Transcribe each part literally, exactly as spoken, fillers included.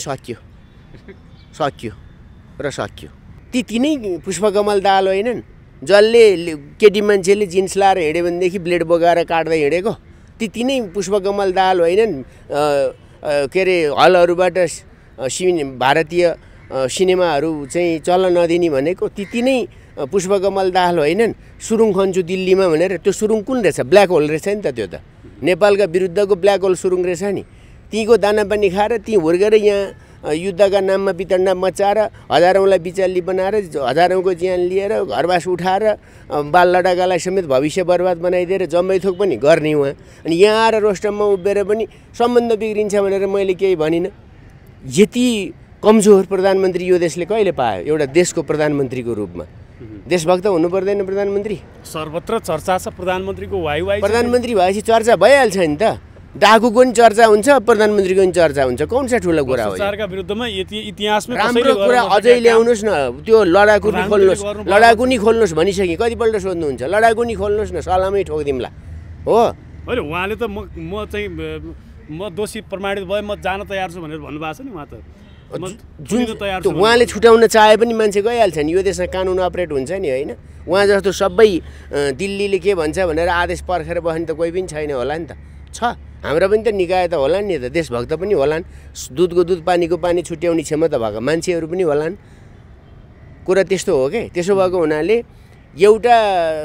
सक्यो सक्यो र सक्यो। ती तिनै पुष्पकमल दाहाल होइनन् जसले केटी मान्छेले जिन्स लाएर हिँड्यो भनेदेखि ब्लेड बोकाएर काट्दै हिँडेको? ती तिनै पुष्पकमल दाहाल होइनन् के अरे हलहरूबाट सिने भारतीय सिनेमाहरू चाहिँ चल्न नदिने भनेको? ती तिनै पुष्पकमल दाहाल होइनन् सुरुङ खन्छु दिल्लीमा भनेर? त्यो सुरुङ कुन रहेछ? ब्ल्याक होल रहेछ नि त त्यो त, नेपालका विरुद्धको ब्ल्याक होल सुरुङ रहेछ नि। तीको दानापानी खाएर ती हुर्केर यहाँ युद्धका नाममा वितण्डा मचाएर हजारौँलाई बिचाली बनाएर हजारौँको ज्यान लिएर घरबास उठाएर बाल लडाकालाई समेत भविष्य बर्बाद बनाइदिएर जम्मै थोक पनि गर्ने उहाँ। अनि यहाँ आएर रोस्टममा उभिएर पनि सम्बन्ध बिग्रिन्छ भनेर मैले केही भनिनँ। यति कमजोर प्रधानमन्त्री यो देशले कहिले पायो एउटा देशको प्रधानमन्त्रीको रूपमा? देशभक्त हुनु पर्दैन प्रधानमन्त्री? सर्वत्र चर्चा छ प्रधानमन्त्रीको वाइ वाइ। प्रधानमन्त्री भएपछि चर्चा भइहाल्छ नि त। डाकुको पनि चर्चा हुन्छ, प्रधानमन्त्रीको पनि चर्चा हुन्छ। कौन सा ठुलो कुरा हो? सरकारका विरुद्धमा इतिहासमा राम्रो कुरा अझै ल्याउनुहोस् न। त्यो लडाकु नि खोल्नुहोस्, लडाकु नि खोल्नुहोस् भनिसकेँ कतिपल्ट सोध्नुहुन्छ? लडाकु नि खोल्नुहोस् न, सलामै ठोकिदिउँला। हो होइन, उहाँले त म म चाहिँ म दोषी प्रमाणित भए म जान तयार छु भनेर भन्नुभएको छ नि उहाँ त। जुन उहाँले छुट्याउन चाहे पनि मान्छे गइहाल्छ नि। यो देशमा कानुन अपरेट हुन्छ नि, होइन? उहाँ जस्तो सबै दिल्लीले के भन्छ भनेर आदेश पर्खेर बस्ने त कोही पनि छैन होला नि त। छ हाम्रो पनि त निकाय त होला नि त, देशभक्त पनि होलान्, दुधको दुध पानीको पानी छुट्याउने क्षमता भएको मान्छेहरू पनि होलान्। कुरा त्यस्तो हो के? त्यसो भएको हुनाले एउटा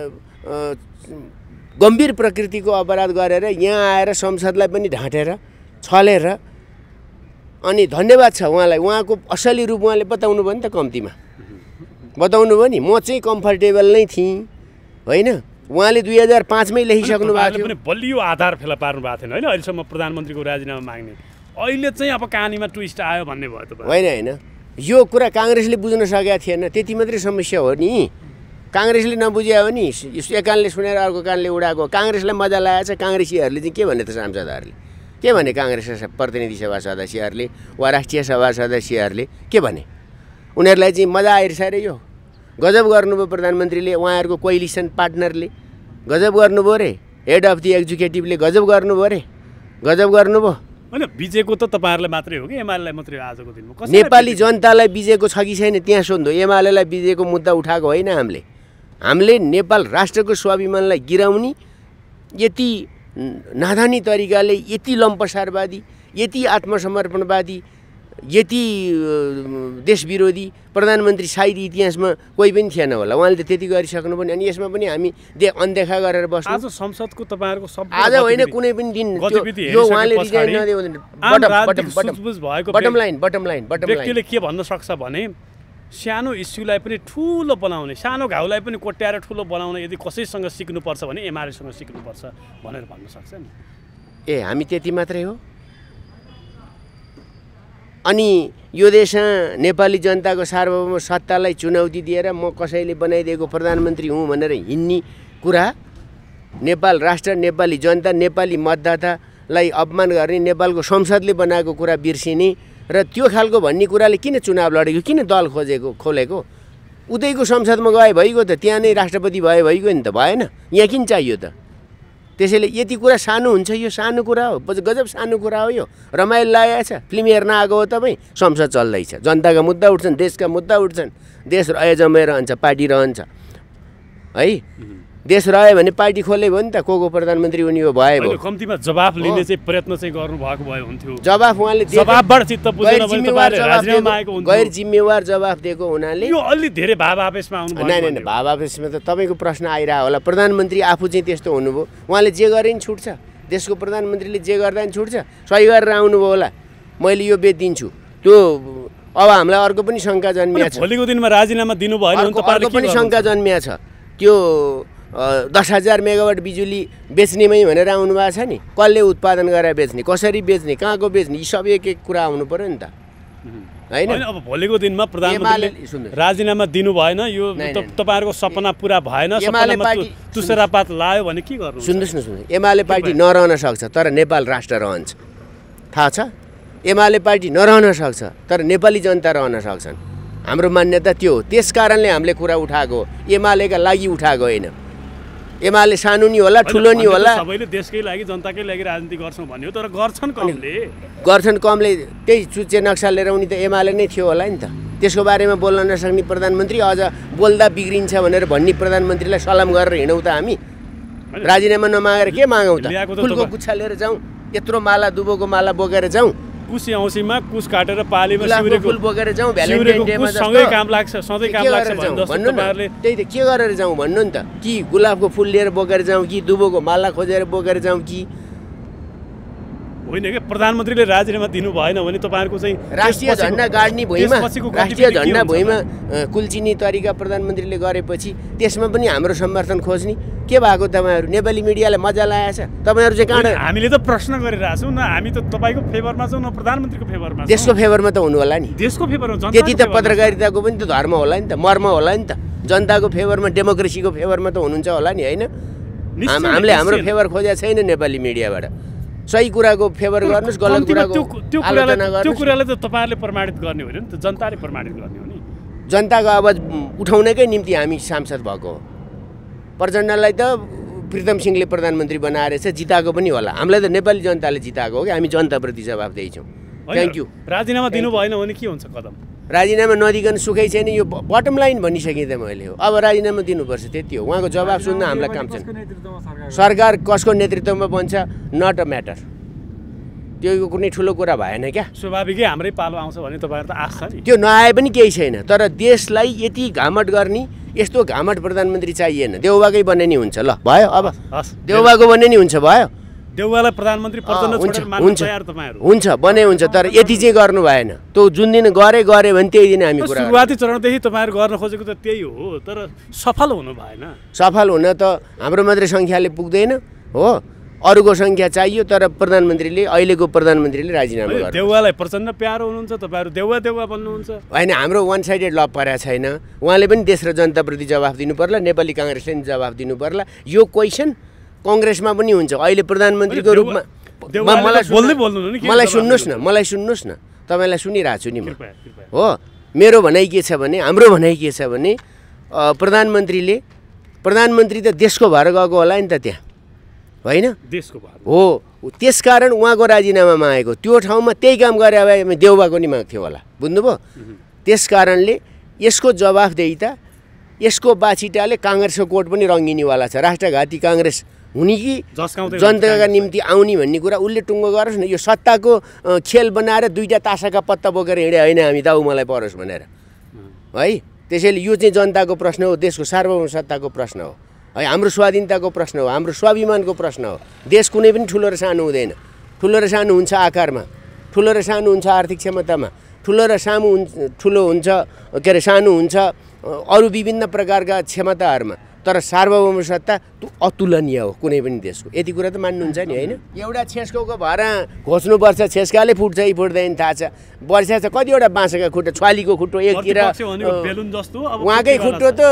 गम्भीर प्रकृतिको अपराध गरेर यहाँ आएर संसदलाई पनि ढाँटेर छलेर अनि धन्यवाद छ उहाँलाई। उहाँको असली रूप उहाँले बताउनु भयो नि त, कम्तीमा बताउनु भयो नि। म चाहिँ कम्फर्टेबल नै थिएँ, होइन? उहाँले दुई हजार पाँचमै लेखिसक्नु भएको थियो। बलियो आधार फेला पार्नु भएको थिएन होइन अहिलेसम्म प्रधानमन्त्रीको राजीनामा माग्ने। अहिले चाहिँ अब कहानीमा ट्विस्ट आयो भन्ने भयो त? होइन होइन, यो कुरा काङ्ग्रेसले बुझ्न सकेका थिएन, त्यति मात्रै समस्या हो नि। काङ्ग्रेसले नबुझ्या हो नि, एक कानले सुनेर अर्को कानले उडाएको। काङ्ग्रेसलाई मजा लागेको छ। काङ्ग्रेसीहरूले चाहिँ के भने त सांसदहरूले के भने? काङ्ग्रेस प्रतिनिधि सभा सदस्यहरूले वा राष्ट्रिय सभा सदस्यहरूले के भने? उनीहरूलाई चाहिँ मजा आइरहेछ अरे। यो गजब गर्नुभयो प्रधानमन्त्रीले, उहाँहरूको कोइलिसन पार्टनरले गजब गर्नुभयो रे, हेड अफ दि एक्जिक्युटिभले गजब गर्नुभयो रे, गजब गर्नुभयो। होइन, बिजेको त तपाईँहरूलाई मात्रै हो कि एमालेलाई मात्रै आजको दिनमा? नेपाली जनतालाई बिजेको छ कि छैन त्यहाँ सोध्नु। एमालेलाई बिजेको मुद्दा उठाएको होइन हामीले। हामीले नेपाल राष्ट्रको स्वाभिमानलाई गिराउने यति नादानी तरिकाले, यति लम्पसारवादी, यति आत्मसमर्पणवादी, यति देश विरोधी प्रधानमन्त्री सायद इतिहासमा कोही पनि थिएन होला। उहाँले त त्यति गरिसक्नु पनि। अनि यसमा पनि हामी दे अनदेखा गरेर बस्छौँ। आज संसदको तपाईँहरूको सब आज होइन कुनै पनि दिन यो उहाँले रिजाइन नदियो भने bottom line bottom line bottom line व्यक्तिले के भन्न सक्छ भने सानो इस्युलाई पनि ठुलो बनाउने, सानो घाउलाई पनि कोट्याएर ठुलो बनाउने यदि कसैसँग सिक्नुपर्छ भने एमआरएसँग सिक्नुपर्छ भनेर भन्न सक्छ नि। ए हामी त्यति मात्रै हो? अनि यो देशमा नेपाली जनताको सार्वभौम सत्तालाई चुनौती दिएर म कसैले बनाइदिएको प्रधानमन्त्री हुँ भनेर हिँड्ने कुरा, नेपाल राष्ट्र, नेपाली जनता, नेपाली मतदातालाई अपमान गर्ने, नेपालको संसदले बनाएको कुरा बिर्सिने र त्यो खालको भन्ने कुराले किन चुनाव लडेको, किन दल खोजेको खोलेको? उतैको संसदमा गए भइगयो त, त्यहाँ नै राष्ट्रपति भए भइगयो नि त, भएन? यहाँ किन चाहियो त? त्यसैले यति कुरा सानो हुन्छ, यो सानो कुरा हो, गजब सानो कुरा हो। यो रमाइलो लागेको छ। फिल्म हेर्न आएको हो तपाईँ? संसद चल्दैछ, जनताका मुद्दा उठ्छन्, देशका मुद्दा उठ्छन्, देश रहे जम्मै रहन्छ, पार्टी रहन्छ है। देश रह्यो भने पार्टी खोले भयो नि त। को को प्रधानमन्त्री हुने हो भए भयो। कम्तीमा जवाफ लिने चाहिँ प्रयत्न चाहिँ गर्नु भएको भए हुन्थ्यो। जवाफ उहाँले जवाफबाट चित्त बुझेन भने तपाईहरुले राजीनामा मागेको हुन्थ्यो। गैर जिम्मेवार जवाफ दिएको हुनाले यो अलि धेरै भावावेशमा आउनु भयो। नाइ नाइ भावावेशमा त तपाईको प्रश्न आइरा होला। प्रधानमन्त्री आफू चाहिँ त्यस्तो हुनुभयो, उहाँले जे गरे नि छुट्छ। देशको प्रधानमन्त्रीले जे गर्दा नि छुट्छ। सही गरेर आउनुभयो होला, मैले यो बेच दिन्छु। त्यो अब हामीलाई अर्को पनि शंका जन्मिया छ। भोलिको दिनमा राजीनामा दिनु भएन भने तपाईहरुले पनि शंका जन्मिया छ। त्यो दस हजार मेगावाट बिजुली बेच्नेमै भनेर आउनु भएको छ नि। कसले उत्पादन गरेर बेच्ने, कसरी बेच्ने, कहाँको बेच्ने, यी सब एक एक कुरा आउनु पर्यो नि त, हैन? अब भोलिको दिनमा प्रधानमन्त्रीले राजीनामा दिनु भएन, यो तपाईहरुको सपना पूरा भएन, सपनामा तुसरापात लायो भने के गर्नु? सुन्नुस् न, सुन्नु, एमाले पार्टी नरहन सक्छ तर नेपाल राष्ट्र रहन्छ, थाहा छ? एमाले पार्टी नरहन सक्छ तर नेपाली जनता रहन सक्छन्। हाम्रो मान्यता त्यो हो। त्यसकारणले हामीले कुरा उठाएको, एमालेका लागि उठाएको होइन। एमाले सानो नि होला ठुलो नि होला सबैले देशकै लागि जनताकै लागि राजनीति गर्छौँ भन्यो तर गर्छन् कमले गर्छन् कमले त्यही चुच्चे नक्सा लिएर उनी त एमाले नै थियो होला नि त त्यसको बारेमा बोल्न नसक्ने प्रधानमन्त्री अझ बोल्दा बिग्रिन्छ भनेर भन्ने प्रधानमन्त्रीलाई सलाम गरेर हिँडौँ त हामी राजीनामा नमागेर के मागौँ त फुलको गुच्छा लिएर जाउँ यत्रो माला दुबोको माला बोकेर जाउँ कुश औँसीमा कुश काटेर पालीमा सिउरेको फुल बोकेर जाउँ भ्यालेन्टाइन डेमा सँगै काम लाग्छ सधैँ काम लाग्छ भन्नु न त्यही त के गरेर जाउँ भन्नु नि त कि गुलाबको फुल लिएर बोकेर जाउँ कि दुबोको माला खोजेर बोकेर जाउँ कि होइन कि प्रधानमन्त्रीले राजीनामा दिनु भएन भने तपाईँहरूको चाहिँ राष्ट्रिय झन्डा गाड्ने भुइँमा राष्ट्रिय झन्डा भुइँमा कुल्चिनी तरिका प्रधानमन्त्रीले गरेपछि त्यसमा पनि हाम्रो समर्थन खोज्ने के भएको तपाईँहरू नेपाली मिडियाले मजा लगाएछ तपाईँहरू चाहिँ कहाँ हामीले त प्रश्न गरिरहेको छौँ न हामी त तपाईँको फेभरमा छौँ न प्रधानमन्त्रीको फेभरमा देशको फेभरमा त हुनु होला नि देशको फेभरमा त्यति त पत्रकारिताको पनि त धर्म होला नि त मर्म होला नि त जनताको फेभरमा डेमोक्रेसीको फेभरमा त हुनुहुन्छ होला नि होइन हामीले हाम्रो फेभर खोजेको छैन नेपाली मिडियाबाट सही कुराको फेभर गर्नुहोस् गलत कुराको त्यो कुरालाई त्यो कुरालाई त तपाईँहरूले प्रमाणित गर्ने होइन नि त जनताले प्रमाणित गर्ने हो नि जनताको आवाज उठाउनकै निम्ति हामी सांसद भएको हो प्रचण्डलाई त प्रीतम सिंहले प्रधानमन्त्री बनाएर चाहिँ जिताएको पनि होला हामीलाई त नेपाली जनताले जिताएको हो कि हामी जनताप्रति जवाफदेही छौँ थ्याङ्क यू राजीनामा दिनु भएन भने के हुन्छ कदम राजीनामा नदिकन सुखै छैन यो बटम लाइन भनिसकेँ त मैले हो अब राजीनामा दिनुपर्छ त्यति हो उहाँको जवाब सुन्न हामीलाई काम छैन सरकार कसको नेतृत्वमा बन्छ नट अ म्याटर त्यो कुनै ठुलो कुरा भएन क्या स्वाभाविकै हाम्रै पालो आउँछ भने तपाईँहरू त आश छ नि त्यो नआए पनि केही छैन तर देशलाई यति घामट गर्ने यस्तो घामट प्रधानमन्त्री चाहिएन देउबाकै बन्ने नि हुन्छ ल भयो अब देउबाको बन्ने नि हुन्छ भयो देउवालाई प्रधानमन्त्री प्रचण्ड छोडेर मान्न तयार तपाईँहरू हुन्छ बने हुन्छ तर यति चाहिँ गर्नु भएन त्यो जुन दिन गरे गरे भने त्यही दिन हामी कुरा सुरुवाती चरणदेखि तपाईँहरू गर्न खोजेको त त्यही हो तर सफल हुनु भएन सफल हुन त हाम्रो मात्रै सङ्ख्याले पुग्दैन हो अरूको सङ्ख्या चाहियो तर प्रधानमन्त्रीले अहिलेको प्रधानमन्त्रीले राजीनामा गर्नु देउवालाई प्रचण्ड प्यारो हुनुहुन्छ तपाईँहरू देउवा देउवा बन्नुहुन्छ होइन हाम्रो वान साइडेड लभ परेको छैन उहाँले पनि देश र जनताप्रति जवाफ दिनु पर्ला नेपाली काङ्ग्रेसले पनि जवाफ दिनु पर्ला यो क्वेसन कङ्ग्रेसमा पनि हुन्छ अहिले प्रधानमन्त्रीको रूपमा मलाई सुन्नुहोस् न मलाई सुन्नुहोस् न तपाईँलाई सुनिरहेको छु नि म हो मेरो भनाइ के छ भने हाम्रो भनाइ के छ भने प्रधानमन्त्रीले प्रधानमन्त्री त देशको भएर गएको होला नि त त्यहाँ होइन देशको भएर हो त्यसकारण उहाँको राजीनामा मागेको त्यो ठाउँमा त्यही काम गरे भए देउबाको नि माग्थ्यो होला बुझ्नुभयो त्यसकारणले यसको जवाफदेहिता यसको बाछिटाले काङ्ग्रेसको कोट पनि रङ्गिनेवाला छ राष्ट्रघाती काङ्ग्रेस हुने कि जनताका निम्ति आउने भन्ने कुरा उसले टुङ्गो गरोस् न यो सत्ताको खेल बनाएर दुईवटा तासाका पत्ता बोकेर हिँडे होइन हामी दाउ मलाई परोस् भनेर है त्यसैले यो चाहिँ जनताको प्रश्न हो देशको सार्वभौम सत्ताको प्रश्न हो है हाम्रो स्वाधीनताको प्रश्न हो हाम्रो स्वाभिमानको प्रश्न हो देश कुनै पनि ठुलो र सानो हुँदैन ठुलो र सानो हुन्छ आकारमा ठुलो र सानो हुन्छ आर्थिक क्षमतामा ठुलो र सानो हुन्छ ठुलो हुन्छ के अरे सानो हुन्छ अरू विभिन्न प्रकारका क्षमताहरूमा तर सार्वभौम सत्ता त्यो अतुलनीय हो कुनै पनि देशको यति कुरा त मान्नुहुन्छ नि होइन एउटा छेस्कोको भएर घोच्नुपर्छ छेस्काले फुट्छ कि फुट्दैन थाहा छ वर्षा छ कतिवटा बाँसका खुट्टा छ्वालीको खुट्टो एकतिर उहाँकै खुट्टो त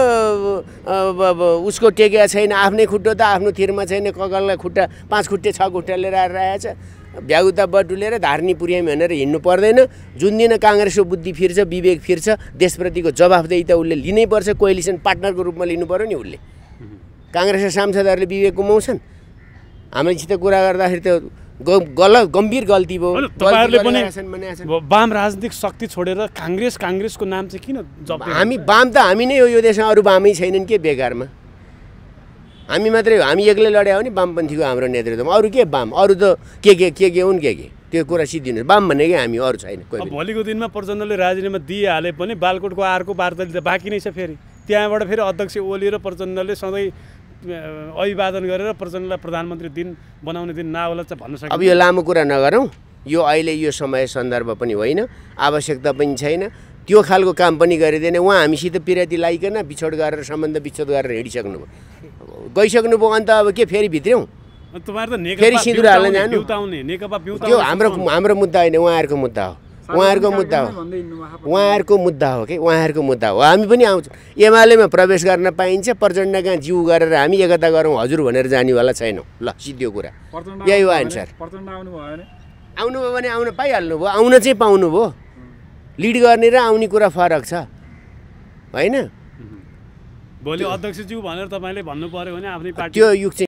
उसको टेकेको छैन आफ्नै खुट्टो त आफ्नो थिरमा छैन कगलका खुट्टा पाँच खुट्टे छ खुट्टा लिएर आएर रहेछ भ्याउता बटुलेर धार्नी पुर्यामी भनेर हिँड्नु पर्दैन जुन दिन काङ्ग्रेसको बुद्धि फिर्छ विवेक फिर्छ देशप्रतिको जवाफदेही त उसले लिनै पर्छ कोएलिसन पार्टनरको रूपमा लिनु पर्यो नि उसले काङ्ग्रेसका सांसदहरूले विवेक गुमाउँछन् हामीसित कुरा गर्दाखेरि त गलत गम्भीर गल्ती भयो तपाईँहरूले पनि वाम राजनीतिक शक्ति छोडेर काङ्ग्रेस काङ्ग्रेसको नाम चाहिँ किन हामी वाम त हामी नै हो यो देशमा अरू वामै छैनन् के बेकारमा हामी मात्रै हामी एक्लै लड्या हो नि वामपन्थीको हाम्रो नेतृत्वमा अरू के वाम अरू त के के के के हुन् के के त्यो कुरा सिद्धिनु वाम भनेकै हामी अरू छैन भोलिको दिनमा प्रचण्डले राजीनामा दिइहाले पनि बालकोटको आरको वार्ता त बाँकी नै छ फेरि त्यहाँबाट फेरि अध्यक्ष ओली र प्रचण्डले सधैँ अभिवादन गरेर प्रचण्डलाई प्रधानमन्त्री दिन बनाउने दिन नहोला चाहिँ भन्न सक्छ अब यो लामो कुरा नगरौँ यो अहिले यो समय सन्दर्भ पनि होइन आवश्यकता पनि छैन त्यो खालको काम पनि गरिदिएन उहाँ हामीसित पिराती लाइकन बिछोड गरेर सम्बन्ध विच्छेद गरेर हिँडिसक्नुभयो गइसक्नुभयो अन्त अब के फेरि भित्र्यौँ फेरि सिँदुर हाल्न जानु त्यो हाम्रो हाम्रो मुद्दा होइन उहाँहरूको मुद्दा हो उहाँहरूको मुद्दा हो उहाँहरूको मुद्दा हो कि उहाँहरूको मुद्दा हो हामी पनि आउँछौँ एमालेमा प्रवेश गर्न पाइन्छ प्रचण्ड कहाँ जिउ गरेर हामी एकता गरौँ हजुर भनेर जानेवाला छैनौँ ल सिद्धो कुरा यही हो एन्सर आउनुभयो भने आउन पाइहाल्नु भयो आउन चाहिँ पाउनुभयो लिड गर्ने र आउने कुरा फरक छ होइन भोलि अध्यक्षज्यू भनेर तपाईँले भन्नु पर्यो भने आफ्नै पार्टी त्यो युग चाहिँ